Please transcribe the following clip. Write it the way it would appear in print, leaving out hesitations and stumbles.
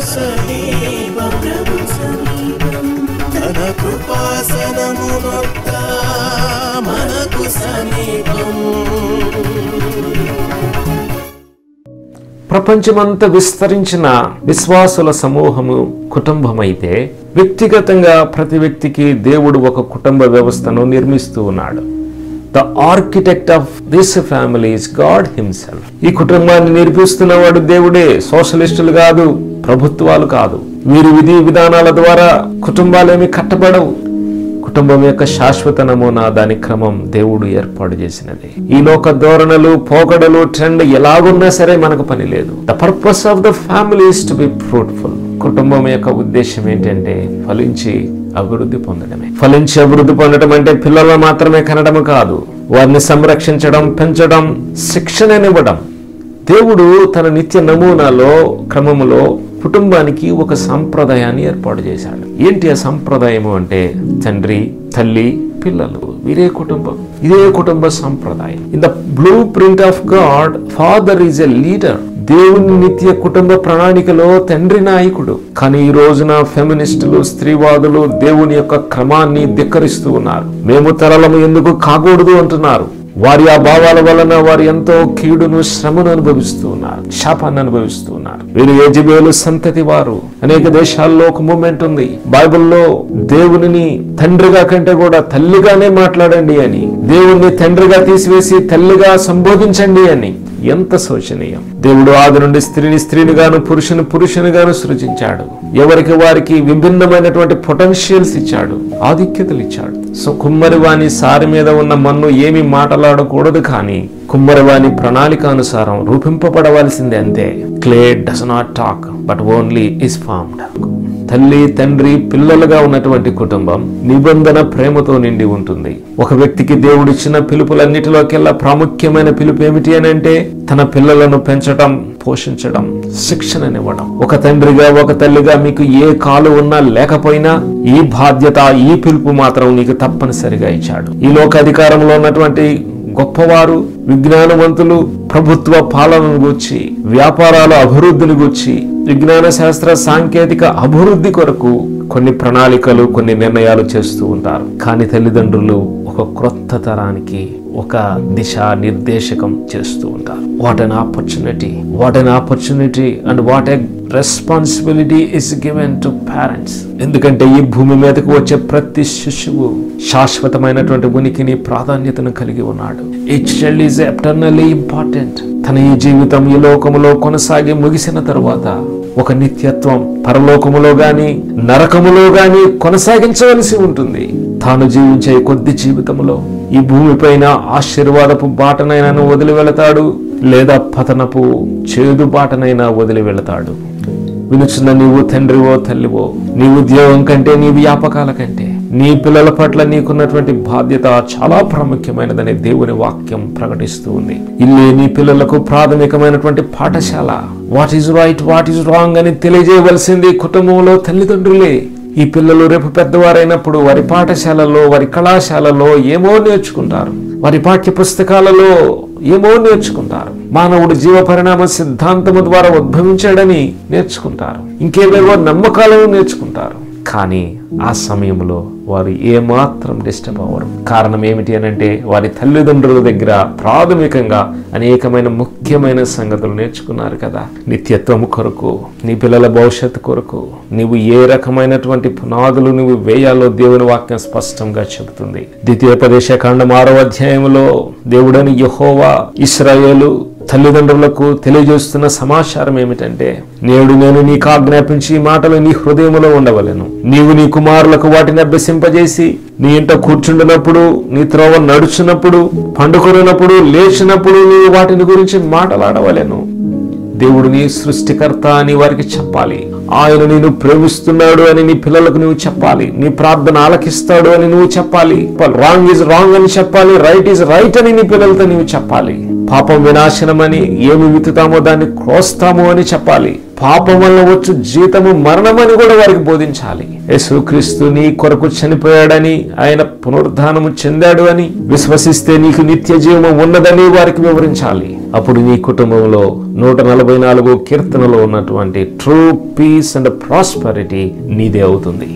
సమీపం ప్రభు సమీపం తన కృపాసనము నొక్క మనకు సమీపం. ప్రపంచమంతా విస్తరించిన విశ్వాసుల సమూహము కుటుంబమైతే వ్యక్తిగతంగా ప్రతి వ్యక్తికి దేవుడు ఒక కుటుంబ వ్యవస్థను నిర్మిస్తూ ఉన్నాడు. The architect of this family is God himself. ఈ కుటుంబాన్ని నిర్మిస్తున్నవాడు దేవుడే, సోషలిస్టులు కాదు, ప్రభుత్వాలు కాదు. వీరి విధి విధానాల ద్వారా కుటుంబాలేమి కట్టబడవు. కుటుంబం యొక్క శాశ్వత నమూనా, దాని క్రమం దేవుడు ఏర్పాటు చేసినది. ఈ లోక ధోరణులు, పోకడలు, ట్రెండ్ ఎలాగున్నా సరే మనకు పని లేదు. The purpose of the family is to be fruitful. కుటుంబం యొక్క ఉద్దేశం ఏంటంటే ఫలించి అభివృద్ధి పొందడమే. ఫలించి అభివృద్ధి పొందడం అంటే పిల్లలను మాత్రమే కనడం కాదు, వారిని సంరక్షించడం, పెంచడం, శిక్షణనివ్వడం. దేవుడు తన నిత్య నమూనాలో క్రమములో కుటుంబానికి ఒక సంప్రదాయాన్ని ఏర్పాటు చేశాడు. ఏంటి ఆ సంప్రదాయము అంటే తండ్రి, తల్లి, పిల్లలు, వీరే కుటుంబం. ఇదే కుటుంబ సంప్రదాయం. In the blueprint of God father is a leader. దేవుని నిత్య కుటుంబ ప్రణాళికలో తండ్రి నాయకుడు. కానీ ఈ రోజున ఫెమినిస్టులు, స్త్రీవాదులు దేవుని యొక్క క్రమాన్ని ధిక్కరిస్తూ ఉన్నారు. మేము తరలము ఎందుకు కాకూడదు అంటున్నారు. వారి ఆ భావాల వలన వారు ఎంతో కీడును, శ్రమను అనుభవిస్తూ ఉన్నారు, శాపాన్ని అనుభవిస్తూ ఉన్నారు. వీరు యెజబెలు సంతతి వారు. అనేక దేశాల్లో ఒక మూమెంట్ ఉంది. బైబిల్లో దేవుని తండ్రిగా కంటే కూడా తల్లిగానే మాట్లాడండి అని, దేవుణ్ణి తండ్రిగా తీసివేసి తల్లిగా సంబోధించండి అని. ఎంత శోచనీయం. దేవుడు ఆది నుండి స్త్రీని స్త్రీనిగాను, పురుషుని పురుషునిగాను సృజించాడు. ఎవరికి వారికి విభిన్నమైనటువంటి పొటెన్షియల్స్ ఇచ్చాడు, ఆధిక్యతలు ఇచ్చాడు. సో కుమ్మరివాణి సారి మీద ఉన్న మన్ను ఏమి మాట్లాడకూడదు, కానీ కుమ్మరివాణి ప్రణాళికానుసారం రూపింపబడవలసిందే అంతే. Clay does not talk but only is formed. తల్లి, తండ్రి, పిల్లలుగా ఉన్నటువంటి కుటుంబం నిబంధన ప్రేమతో నిండి ఉంటుంది. ఒక వ్యక్తికి దేవుడిచ్చిన పిలుపులన్నిటిలోకెల్లా ప్రాముఖ్యమైన పిలుపు ఏమిటి అని అంటే తన పిల్లలను పెంచడం, పోషించడం, శిక్షణనివ్వడం. ఒక తండ్రిగా, ఒక తల్లిగా మీకు ఏ కాలు ఉన్నా లేకపోయినా ఈ బాధ్యత, ఈ పిలుపు మాత్రం నీకు తప్పనిసరిగా ఇచ్చాడు. ఈ లోక అధికారంలో ఉన్నటువంటి గొప్పవారు, విజ్ఞానవంతులు ప్రభుత్వ పాలనను గూర్చి, వ్యాపారాల అభివృద్ధిని గూర్చి, విజ్ఞాన శాస్త్ర సాంకేతిక అభివృద్ధి కొరకు కొన్ని ప్రణాళికలు, కొన్ని నిర్ణయాలు చేస్తూ ఉంటారు. కానీ తల్లిదండ్రులు ఒక క్రొత్త తరానికి ఒక దిశా నిర్దేశకం చేస్తూ ఉంటారు. What an opportunity and what a responsibility is given to parents. ఎందుకంటే ఈ భూమి మీదకు వచ్చే ప్రతి శిశువు శాశ్వతమైనటువంటి ఉనికిని, ప్రాధాన్యతను కలిగి ఉన్నాడు. Each child is eternally important. తన ఈ జీవితం ఈ లోకములో కొనసాగి ముగిసిన తరువాత ఒక నిత్యత్వం పరలోకములో గాని, నరకములో గాని కొనసాగించవలసి ఉంటుంది. తాను జీవించే కొద్ది జీవితంలో ఈ భూమిపైన ఆశీర్వాదపు బాటనైనా వదిలి వెళతాడు, లేదా పతనపు చేదు బాటనైనా వదిలి వెళతాడు. వినుచున్న నీవు తండ్రివో, తల్లివో, నీ ఉద్యోగం కంటే, నీ వ్యాపకాల కంటే నీ పిల్లల పట్ల నీకున్నటువంటి బాధ్యత చాలా ప్రాముఖ్యమైనదని దేవుని వాక్యం ప్రకటిస్తూ ఉంది. ఇల్లే నీ పిల్లలకు ప్రాథమికమైనటువంటి పాఠశాల. What is right, what is wrong అని తెలియజేయవలసింది కుటుంబంలో తల్లిదండ్రులే. ఈ పిల్లలు రేపు పెద్దవారైనప్పుడు వారి పాఠశాలలో, వారి కళాశాలలో ఏమో నేర్చుకుంటారు, వారి పాఠ్య పుస్తకాలలో ఏమో నేర్చుకుంటారు. మానవుడు జీవ పరిణామ సిద్ధాంతము ద్వారా ఉద్భవించాడని నేర్చుకుంటారు, ఇంకేవేవో నమ్మకాలను నేర్చుకుంటారు. కానీ ఆ సమయంలో వారు ఏమాత్రం డిస్టర్బ్ అవ్వరు. కారణం ఏమిటి అనంటే వారి తల్లిదండ్రుల దగ్గర ప్రాథమికంగా అనేకమైన ముఖ్యమైన సంగతులు నేర్చుకున్నారు కదా. నిత్యత్వము కొరకు, నీ పిల్లల భవిష్యత్తు కొరకు నీవు ఏ రకమైనటువంటి పునాదులు నువ్వు వేయాలో దేవుని వాక్యం స్పష్టంగా చెబుతుంది. ద్వితీయోపదేశకాండం 6వ అధ్యాయంలో దేవుడని యెహోవా ఇశ్రాయేలు తల్లిదండ్రులకు తెలియజేస్తున్న సమాచారం ఏమిటంటే, నేడు నేను నీకు ఆజ్ఞాపించి ఈ మాటలు నీ హృదయములో ఉండవలెను. నీవు నీ కుమారులకు వాటిని అభ్యసింపజేసి నీ ఇంట కూర్చుండినప్పుడు, నీ త్రోవ నడుచున్నప్పుడు, పండుకొనినప్పుడు, లేచినప్పుడు నీవు వాటిని గురించి మాట్లాడవలెను. దేవుడు నీ సృష్టికర్త అని వారికి చెప్పాలి. ఆయన నిన్ను ప్రేమిస్తున్నాడు అని నీ పిల్లలకు నువ్వు చెప్పాలి. నీ ప్రార్థన ఆలకిస్తాడు అని నువ్వు చెప్పాలి. రాంగ్ ఈజ్ రాంగ్ అని చెప్పాలి, రైట్ ఈజ్ రైట్ అని నీ పిల్లలతో నువ్వు చెప్పాలి. పాపం వినాశనమని, ఏమి విత్తుతామో దాన్ని కోస్తాము అని చెప్పాలి. పాపం వల్ల వచ్చు జీతము మరణమని కూడా వారికి బోధించాలి. యేసుక్రీస్తు నీ కొరకు చనిపోయాడని, ఆయన పునరుద్ధానము చెందాడు అని విశ్వసిస్తే నీకు నిత్య జీవము ఉన్నదని వారికి వివరించాలి. అప్పుడు నీ కుటుంబంలో 144 కీర్తనలో ఉన్నటువంటి ట్రూ పీస్ అండ్ ప్రాస్పరిటీ నీదే అవుతుంది.